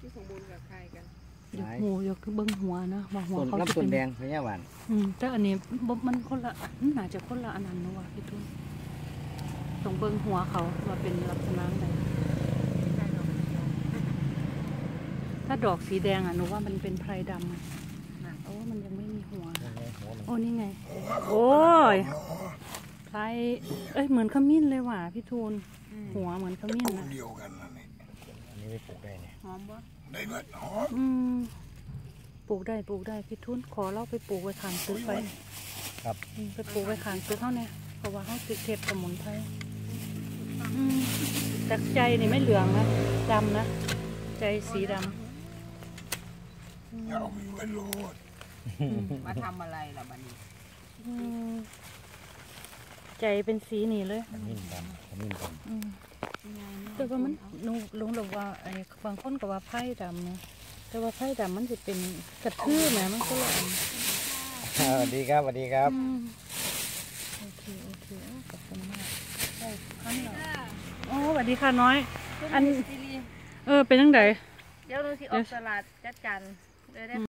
ที่สมบูรณ์กับใครกันเดี๋ยวหูเดี๋ยวคือเบิ้งหัวนะว่าหัวเขาจะเป็นเป็นแดงพญาหวานแต่อันนี้มันคนละน่าจะคนละอันนั้นนะวะพี่ตุ้นตรงเบิ้งหัวเขาว่าเป็นลักษณะไหนถ้าดอกสีแดงอ่ะหนูว่ามันเป็นไพรดำโอ้มันยังไม่มีหัวโอ้นี่ไงโอ้ยไพรเหมือนขมิ้นเลยว่ะพี่ทูนหัวเหมือนขมิ้นนะเดียวกันนี่อันนี้ไปปลูกได้เนี่ยหอมบ่ได้เงินหอมปลูกได้พี่ทุนขอเราไปปลูกไว้ข้างตึกไปครับไปปลูกไว้ข้างตึกเขาเนี่ยเพราะว่าเขาติดเทปสมุนไพรแต่ใจนี่ไม่เหลืองนะดำนะใจสีดำเอาไปโลดมาทำอะไรล่ะบัดนี้ใจเป็นสีนี่เลยขมิ้นดำแต่ว่ามันลุงบอกว่าไอ้บางคนก็ว่าไผ่ดำนะแต่ว่าไผ่ดำมันจะเป็นกระทืบนะมันก็เลยสวัสดีครับสวัสดีครับโอเคขอบคุณมากใช่พันเหรอโอ้สวัสดีค่ะน้อยอันเป็นยังไงเดี๋ยวเราสิออกตลาดจัดการเลยได้